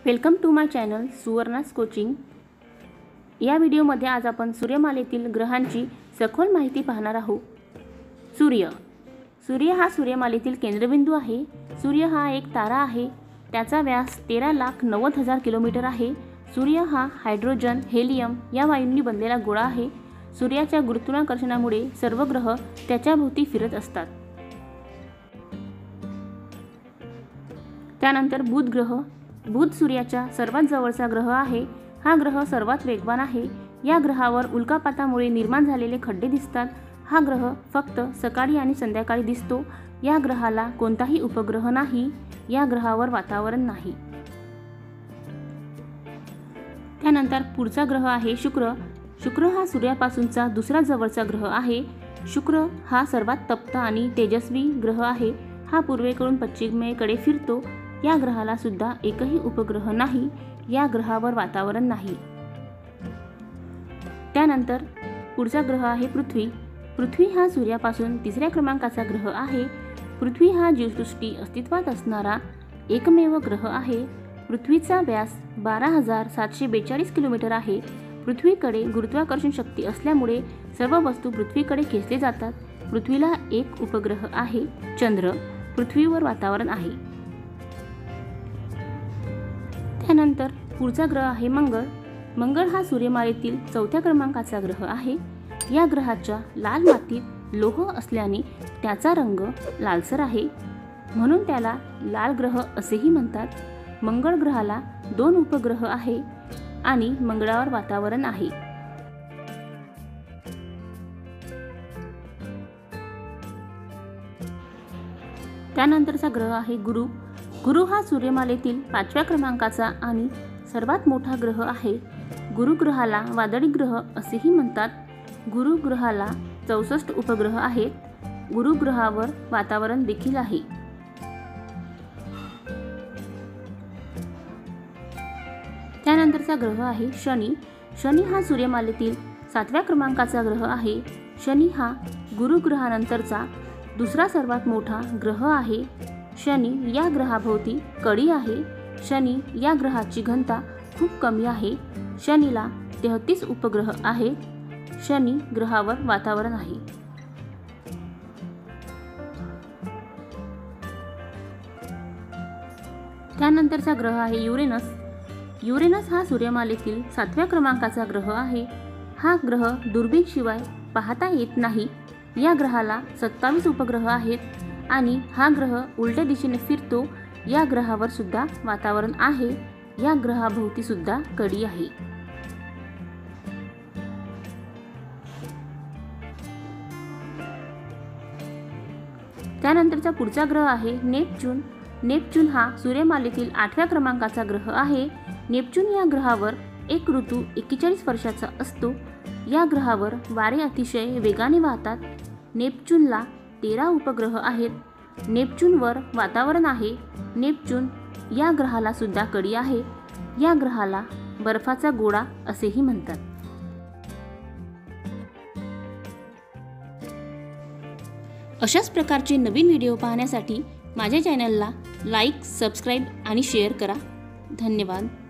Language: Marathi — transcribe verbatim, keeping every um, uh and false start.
Welcome to my channel Suvarna's coaching. या व्हिडिओमध्ये आज आपण सूर्यमालेतील ग्रहांची सखोल माहिती पाहणार आहोत। सूर्य सूर्य हा सूर्यमालेतील केंद्रबिंदू आहे। सूर्य हा एक तारा आहे। त्याचा व्यास तेरा लाख नव्वद हजार किलोमीटर आहे। सूर्य हा हायड्रोजन, हेलियम या वायूंनी बनलेला गोळा आहे। सूर्याच्या गुरुत्वाकर्षणामुळे सर्व ग्रह त्याच्या भोवती फिरत असतात। त्यानंतर बुध ग्रह बुध सूर्याच्या सर्वात जवळचा ग्रह आहे। हा ग्रह सर्वात वेगवान आहे। या ग्रहावर उल्कापातामुळे निर्माण झालेले खड्डे दिसतात। हा ग्रह फक्त सकाळी आणि संध्याकाळी दिसतो। या ग्रहाला कोणताही उपग्रह नाही। या ग्रहावर वातावरण नाही। त्यानंतर पुढचा ग्रह आहे शुक्र। शुक्र हा सूर्यापासूनचा दुसरा जवळचा ग्रह आहे। शुक्र हा सर्वात तप्त आणि तेजस्वी ग्रह आहे। हा पूर्वेकडून पश्चिमेकडे फिरतो। या ग्रहाला सुद्धा एकही उपग्रह नाही। या ग्रहावर वातावरण नाही। त्यानंतर पुढचा ग्रह आहे पृथ्वी। पृथ्वी हा सूर्यापासून तिसऱ्या क्रमांकाचा ग्रह आहे। पृथ्वी हा जीवसृष्टी अस्तित्वात असणारा एकमेव ग्रह आहे। पृथ्वीचा व्यास बारा हजार सातशे बेचाळीस किलोमीटर आहे। पृथ्वीकडे गुरुत्वाकर्षण शक्ती असल्यामुळे सर्व वस्तू पृथ्वीकडे खेचले जातात। पृथ्वीला एक उपग्रह आहे, चंद्र। पृथ्वीवर वातावरण आहे। त्यानंतर पुढचा ग्रह आहे मंगळ। मंगळ हा सूर्यमालेतील चौथ्या क्रमांकाचा ग्रह आहे। या ग्रहाच्या लाल मातीत लोह असल्याने त्याचा रंग लालसर आहे, म्हणून त्याला लाल ग्रह असेही म्हणतात। मंगळ ग्रहाला दोन उपग्रह आहे आणि मंगळावर वातावरण आहे। त्यानंतरचा ग्रह आहे गुरु। गुरु हा सूर्यमालेतील पाचव्या क्रमांकाचा आणि सर्वात मोठा ग्रह आहे। गुरु ग्रहाला वादळी ग्रह असेही म्हणतात। गुरु ग्रहाला चौसष्ट उपग्रह आहेत। गुरु ग्रहावर वातावरण देखील आहे। त्यानंतरचा ग्रह आहे शनी। शनी हा सूर्यमालेतील सातव्या क्रमांकाचा ग्रह आहे। शनी हा गुरु ग्रहानंतरचा दुसरा सर्वात मोठा ग्रह आहे। शनी या ग्रहाभोवती कडी आहे। शनी या ग्रहाची घनता खूप कमी आहे। शनीला तेहतीस उपग्रह आहेत। शनी ग्रहावर वातावरण आहे। त्यानंतरचा ग्रह आहे युरेनस। युरेनस हा सूर्यमालेतील सातव्या क्रमांकाचा ग्रह आहे। हा ग्रह दुर्बिणशिवाय पाहता येत नाही। या ग्रहाला सत्तावीस उपग्रह आहेत आणि हा ग्रह उलट्या दिशेने फिरतो। या ग्रहावर सुद्धा वातावरण आहे। या ग्रहाभोवती सुद्धा कडी आहे। त्यानंतरचा पुढचा ग्रह आहे नेपच्यून। नेपच्यून हा सूर्यमालेतील आठव्या क्रमांकाचा ग्रह आहे। नेपच्यून या ग्रहावर एक ऋतू एक्केचाळीस वर्षाचा असतो। या ग्रहावर वारे अतिशय वेगाने वाहतात। नेपच्यूनला तेरा उपग्रह आहेत। नेपच्यूनवर वातावरण आहे। नेपच्यून या ग्रहाला सुद्धा कडी आहे। या ग्रहाला बर्फाचा गोळा असेही म्हणतात। अशाच प्रकारचे नवीन व्हिडिओ पाहण्यासाठी माझ्या चॅनलला लाईक, सबस्क्राईब आणि शेअर करा। धन्यवाद।